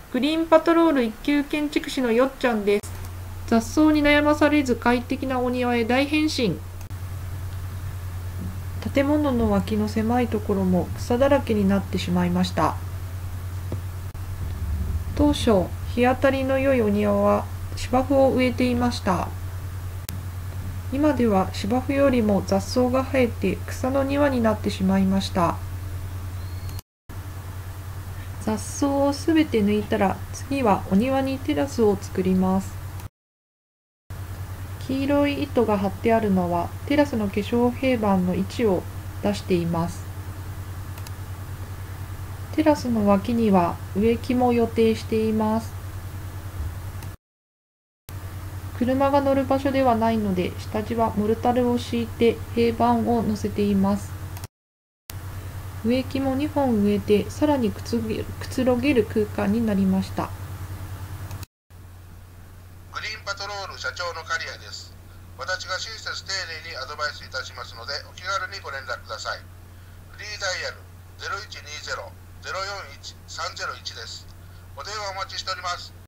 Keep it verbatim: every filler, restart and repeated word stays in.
グリーンパトロール一級建築士のよっちゃんです。雑草に悩まされず快適なお庭へ大変身。建物の脇の狭いところも草だらけになってしまいました。当初、日当たりの良いお庭は芝生を植えていました。今では芝生よりも雑草が生えて草の庭になってしまいました。雑草をすべて抜いたら、次はお庭にテラスを作ります。黄色い糸が張ってあるのはテラスの化粧平板の位置を出しています。テラスの脇には植木も予定しています。車が乗る場所ではないので、下地はモルタルを敷いて平板を乗せています。植木もにほん植えて、さらにくつくつろげる空間になりました。 グリーンパトロール社長の刈谷です。私が親切丁寧にアドバイスいたしますので、お気軽にご連絡ください。フリーダイヤル ゼロいちにゼロ ゼロよんいち さんゼロいち です。お電話お待ちしております。